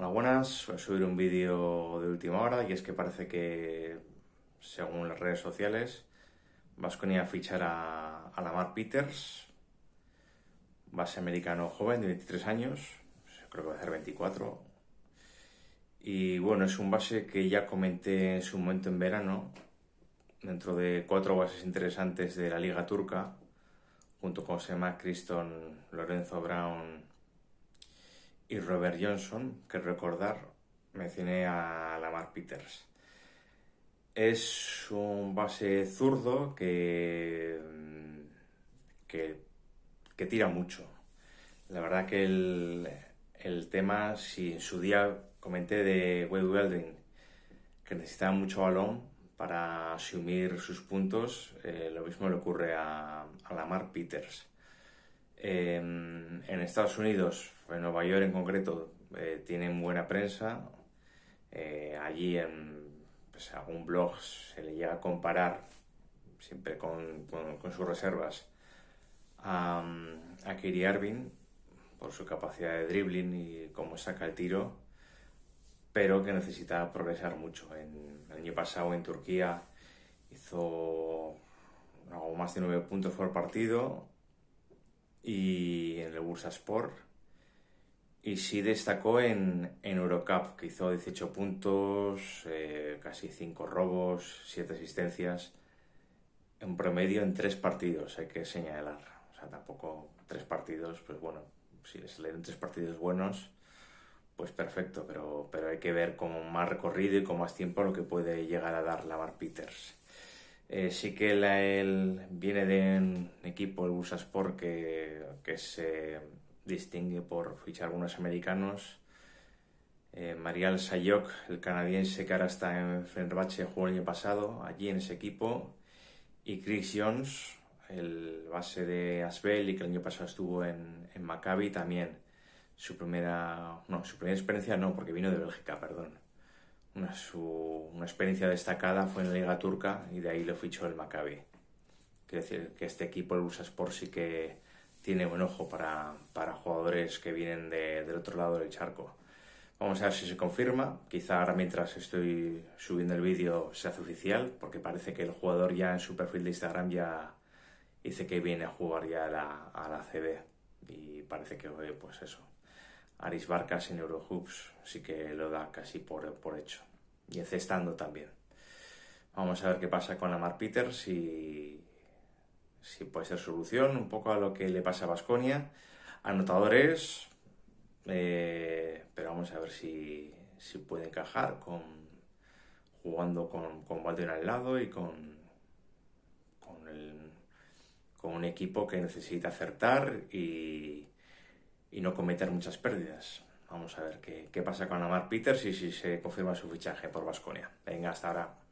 Hola, buenas. Voy a subir un vídeo de última hora y es que parece que, según las redes sociales, Baskonia fichará a Lamar Peters, base americano joven de 23 años, creo que va a hacer 24. Y bueno, es un base que ya comenté en su momento en verano, dentro de 4 bases interesantes de la Liga Turca, junto con Sema Criston, Lorenzo Brown y Robert Johnson, que recordar, mencioné a Lamar Peters. Es un base zurdo que tira mucho. La verdad que el tema, si en su día comenté de Wade Weldon, que necesitaba mucho balón para asumir sus puntos, lo mismo le ocurre a Lamar Peters. En Estados Unidos, en Nueva York en concreto, tienen buena prensa. Allí en algún blog se le llega a comparar, siempre con sus reservas, a Kyrie Irving por su capacidad de dribbling y cómo saca el tiro, pero que necesita progresar mucho. El año pasado en Turquía hizo algo más de 9 puntos por partido, y en el Bursaspor, y sí destacó en Eurocup, que hizo 18 puntos, casi 5 robos, 7 asistencias, en promedio en 3 partidos, hay que señalar. O sea, tampoco 3 partidos, pues bueno, si les leen 3 partidos buenos, pues perfecto, pero hay que ver con más recorrido y con más tiempo lo que puede llegar a dar Lamar Peters. Sí que él viene de un equipo, el Bursaspor, que se distingue por fichar algunos americanos. Marial Sayok, el canadiense que ahora está en Fenerbahce, jugó el año pasado allí en ese equipo. Y Chris Jones, el base de Asvel y que el año pasado estuvo en Maccabi también. Su primera experiencia no, porque vino de Bélgica, perdón. Una experiencia destacada fue en la Liga Turca y de ahí lo fichó el Maccabi. Quiere decir que este equipo, el Bursaspor, sí que tiene buen ojo para jugadores que vienen del otro lado del charco. Vamos a ver si se confirma. Quizá ahora, mientras estoy subiendo el vídeo, se hace oficial, porque parece que el jugador ya en su perfil de Instagram ya dice que viene a jugar ya a la ACB. Y parece que, pues eso, Aris Barkas en Eurohoops sí que lo da casi por hecho. Y encestando también. Vamos a ver qué pasa con Lamar Peters y si puede ser solución un poco a lo que le pasa a Baskonia. Anotadores, pero vamos a ver si puede encajar jugando con Baldwin al lado y con un equipo que necesita acertar y no cometer muchas pérdidas. Vamos a ver qué pasa con Lamar Peters y si se confirma su fichaje por Baskonia. Venga, hasta ahora.